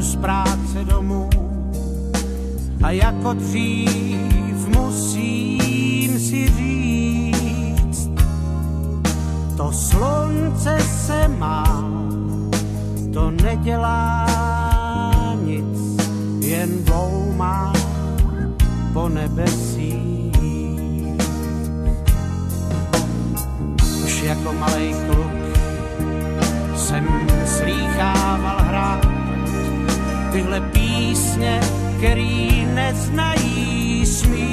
z práce domů a jako dřív musím si říct, to slunce se má, to nedělá nic, jen bloumá po nebesích. Už jako malej kluk jsem slýchával hrát tyhle písně, který neznají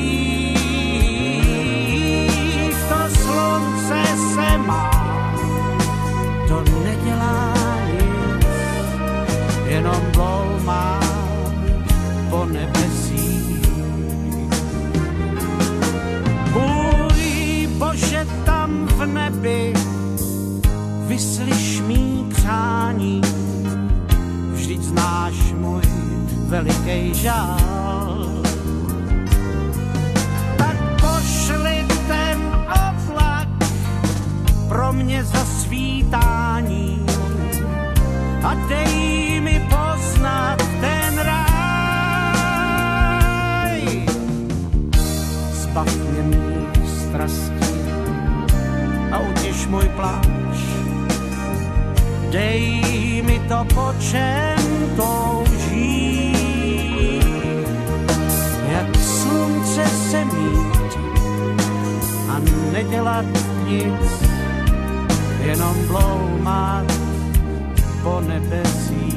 smích. To slunce se má, to nedělá nic, jenom bloumá po nebesích. Můj Bože, tam v nebi vyslyš mý přání, vždyť znáš můj veliký žál. Tak pošli ten oblak pro mě zasvítání a dej mi poznat ten ráj. Zbav mě mých strastí a utěš můj pláč. Dej mi to, po čem touží, jak slunce se mít a nedělat nic, jenom bloumat po nebesích.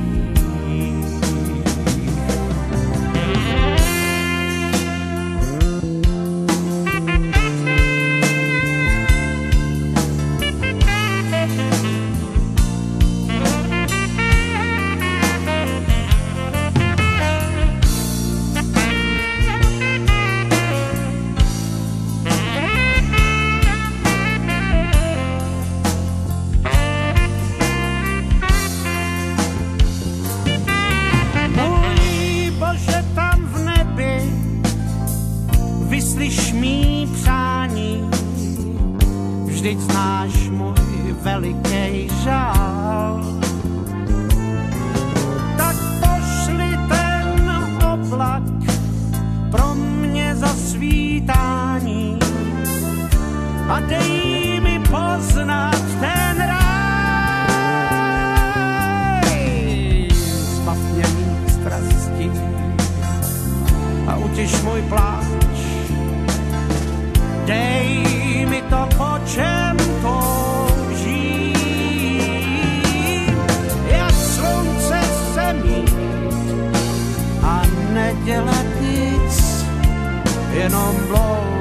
Vyslyš mý přání, vždyť znáš můj veliký žál. Tak pošli ten oblak pro mě zasvítání a dej mi poznat ten ráj. Zbav mě mých strastí a utěš můj pláč. Dej mi to, po čem touží, jak slunce se mít a nedělat nic, jenom blout